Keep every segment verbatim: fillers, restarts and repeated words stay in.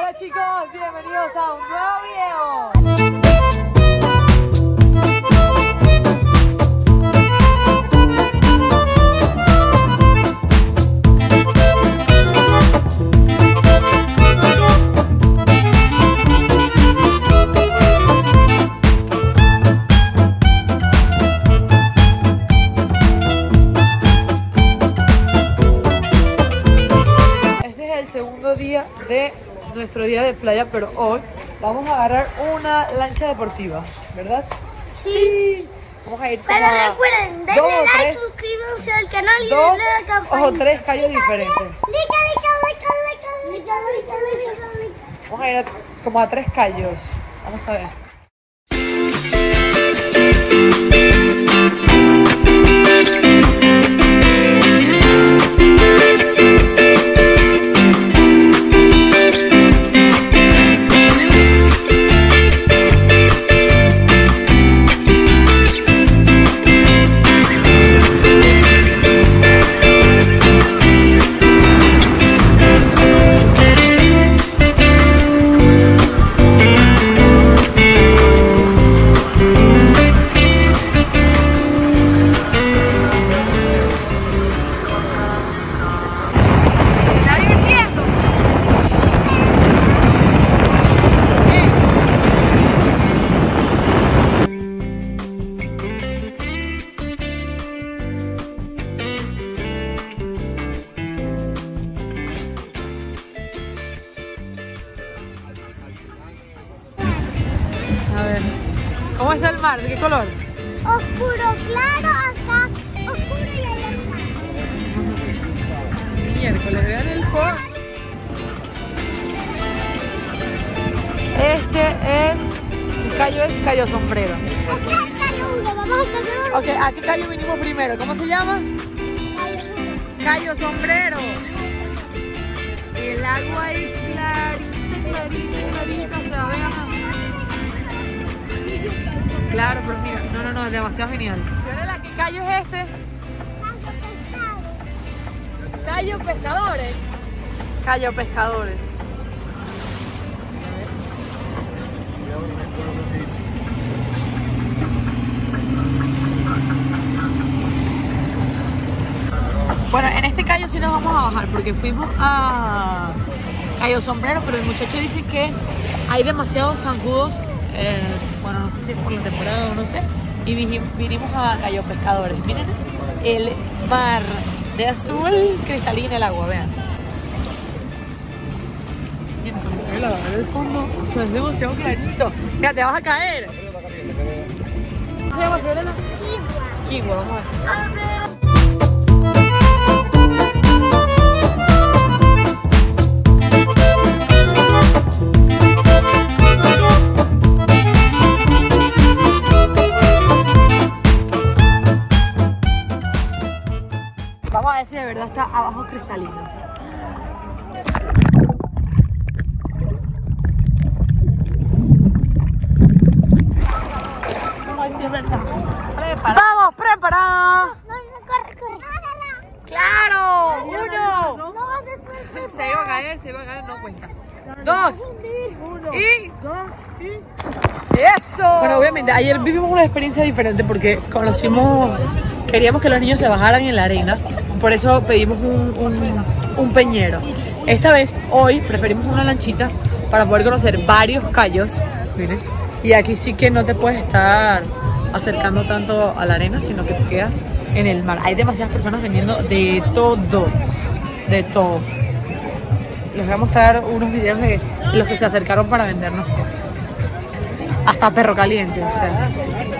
Hola chicos, bienvenidos a un nuevo video. Segundo día de nuestro día de playa, pero hoy vamos a agarrar una lancha deportiva, ¿verdad? Sí. Sí. Vamos a ir como pero a recuerden, denle dos o like, tres, suscríbanse al canal y dos denle a la campanita. o tres callos diferentes. Lica, lica, lica, lica, lica, lica, lica, lica. Vamos a ir a, como a tres callos. Vamos a ver. A ver, ¿cómo está el mar? ¿De qué color? Oscuro, claro, acá, oscuro y allá claro. Miércoles, vean el fondo. Este es, el callo es Cayo Sombrero. Este es el callo uno, vamos al callo uno. Ok, ¿a qué callo vinimos primero? ¿Cómo se llama? Callo uno. Cayo Sombrero. El agua es clarita, clarita, clarita, o sea, vean. Claro, pero mira, no, no, no, es demasiado genial. Fiorella, ¿qué callo es este? Callo Pescadores. Callo Pescadores. Bueno, en este callo sí nos vamos a bajar porque fuimos a Cayo Sombrero, pero el muchacho dice que hay demasiados zancudos. Eh, bueno, no sé si es por la temporada o no sé. Y vinimos a Cayo Pescadores. Miren el mar de azul cristalina el agua, vean. Miren, con la ver el fondo, es demasiado clarito. Mira, te vas a caer. ¿Cómo se llama, Fiorella? Kiwa. Kiwa, vamos a ver. Vamos a ver si de verdad está abajo cristalino. Vamos a ver si es verdad. Prepara. ¡Vamos, preparada! No, no, corre, corre. ¡Claro! ¡Uno! No vas a después. Se iba a caer, se iba a caer, no cuenta. Dos. Y... ¡Eso! Bueno, obviamente, ayer vivimos una experiencia diferente porque conocimos... Queríamos que los niños se bajaran en la arena, por eso pedimos un, un, un peñero. Esta vez, hoy, preferimos una lanchita para poder conocer varios callos. Miren. Y aquí sí que no te puedes estar acercando tanto a la arena, sino que te quedas en el mar. Hay demasiadas personas vendiendo de todo, de todo. Les voy a mostrar unos videos de los que se acercaron para vendernos cosas. Hasta perro caliente, o sea.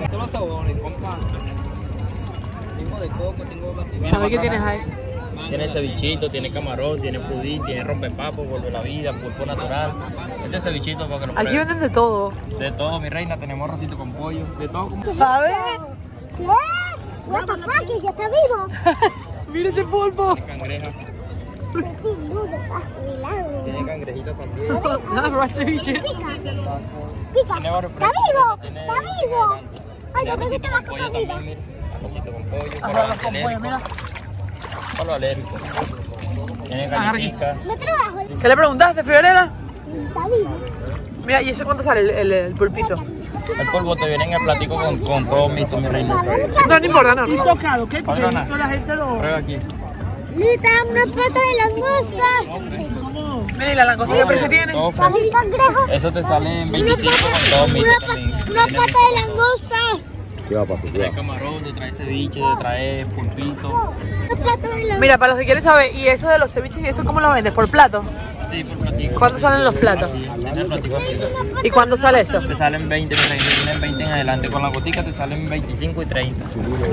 ¿Sabes qué tienes ahí? Tiene cevichito, tiene camarón, tiene pudín, tiene rompepapo, vuelve la vida, pulpo natural. Este cevichito para que lo Aquí prueben. venden de todo. De todo, mi reina, tenemos arrocito con pollo, de todo. ¿Sabes? ¿Qué? What the fuck, que ya está vivo. Mira este pulpo. Cangreja, Sin duda, ah, milagro. tiene cangrejito también. Nada, pero el ceviche. Pica, Tiene varios está precios, vivo, tiene- está vivo. Ay, Tiene no me arrocito gusta la con cosa pollo viva. también, mira. Arrocito con pollo, para Arroz los con pollo, alérgicos. mira. Para los alérgicos. Tiene Agarra aquí. galletitas. No trabajo. ¿Qué le preguntaste, Fiorella? Está vivo. Mira, ¿y ese cuánto sale el, el, el pulpito? El polvo te viene en el platico con, con todo mixto, mi reina. No, no importa, no. Y tocado, ¿qué? Porque Patrona. eso la gente lo... Prueba aquí. Lita, una pata de langosta. Mira, ¿y la langosta qué precio tiene? Todo Para fresco. el cangrejo. Eso te sale en Una veinticinco con todo pata, mixto una, pa- también. una Viene- pata de langosta. Te trae camarón, te trae ceviche, te trae pulpito. Una pata de langosta. Mira, para los que quieren saber, ¿y eso de los ceviches y eso cómo lo vendes? ¿Por plato? Sí, por platico. ¿Cuánto salen los platos? Así, viene el platico así. ¿Y cuándo sale eso? Te salen veinte, mi reina. Tienen veinte en adelante. Con la gotica te salen veinticinco y treinta.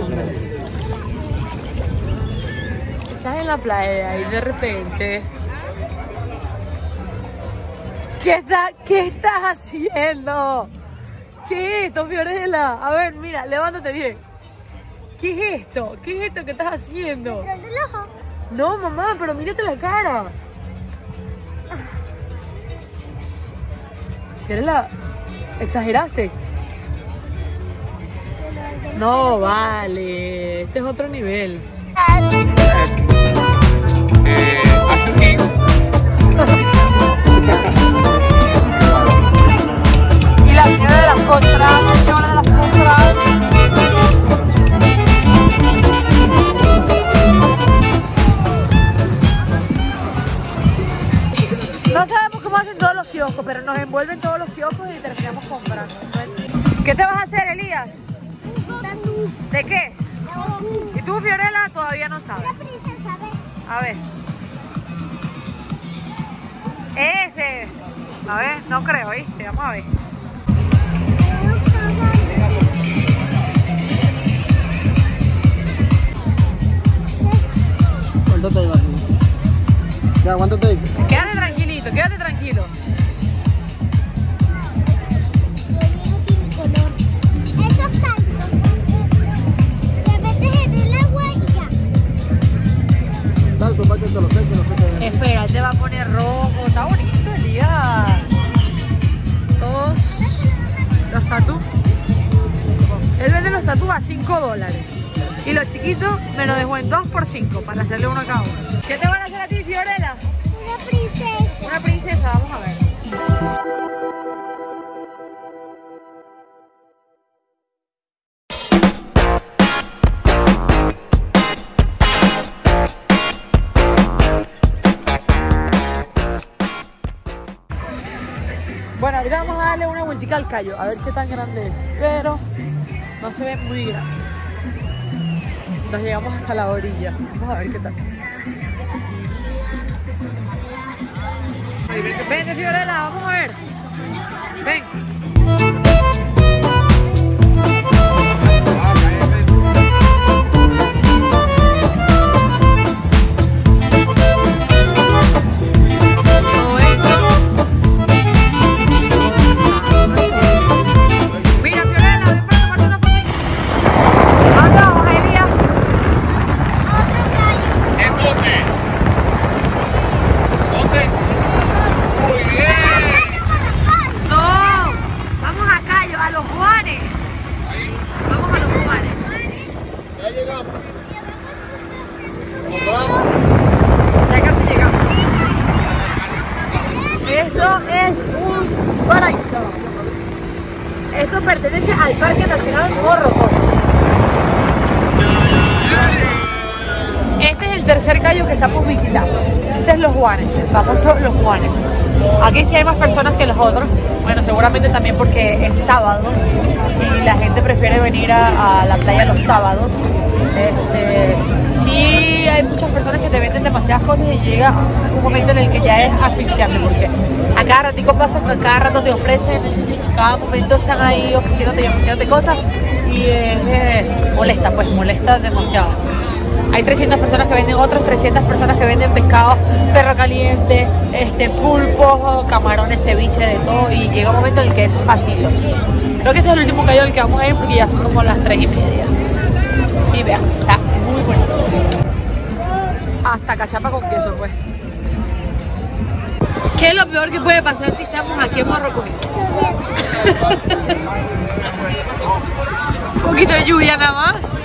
Estás en la playa y de repente... ¿Qué, está, ¿Qué estás haciendo? ¿Qué es esto, Fiorella? A ver, mira, levántate bien. ¿Qué es esto? ¿Qué es esto que estás haciendo? ¿El ojo? No, mamá, pero mírate la cara. Fiorella, ¿exageraste? No, vale. Este es otro nivel. Eh, aquí. Y la señora de las contras, la señora de las contras. No sabemos cómo hacen todos los kioscos, pero nos envuelven todos los kioscos y terminamos comprando. ¿Qué te vas a hacer, Elías? ¿De qué? ¿Y tú, Fiorella, todavía no sabes? La princesa, ve. A ver. Ese. A ver, no creo, ¿viste? Vamos a ver. Aguántate ahí, Martín. Ya, aguántate ahí. Quédate tranquilito, quédate tranquilo. Esos talcos. Te metes en el agua y ya. Talco, para que te lo seque, no se te... Espera, él te va a poner rojo. Está bonito, Elías. Todos los tatús. Él vende los tatús a cinco dólares. Y los chiquitos me lo dejó en dos por cinco para hacerle uno a cada uno. ¿Qué te van a hacer a ti, Fiorella? Una princesa. Una princesa, vamos a ver. Bueno, ahorita vamos a darle una vueltica al callo, a ver qué tan grande es. Pero no se ve muy grande. Nos llegamos hasta la orilla. Vamos a ver qué tal. Vente, Fiorella, vamos a ver. Ven. Todo esto. Mira, Fiorella, ven para tomarte una fotito. ¿Dónde vamos, Elías? Otro callo. ¿En dónde? ¿Dónde? Muy bien. No, vamos a Cayo, a los Juanes. Vamos a los Juanes. Ya llegamos. Ya casi llegamos. Esto es un paraíso. Esto pertenece al Parque Nacional Morrocoy. Este es el tercer callo que estamos visitando. Este es Los Juanes, el famoso Los Juanes. Aquí sí hay más personas que los otros. Bueno, seguramente también porque es sábado y la gente prefiere venir a, a la playa los sábados. Este, sí hay muchas personas que te venden demasiadas cosas y llega un momento en el que ya es asfixiante porque a cada ratico pasa, a cada rato te ofrecen, a cada momento están ahí ofreciéndote y ofreciéndote cosas y es eh, molesta, pues molesta demasiado. Hay trescientas personas que venden otras trescientas personas que venden pescado, perro caliente, este, pulpos, camarones, ceviche, de todo. Y llega un momento en el que eso es fastidioso. Creo que este es el último callo al que vamos a ir porque ya son como las tres y media. Y vean, está muy bonito. Hasta cachapa con queso, pues. ¿Qué es lo peor que puede pasar si estamos aquí en Morrocoy? Un poquito de lluvia nada más.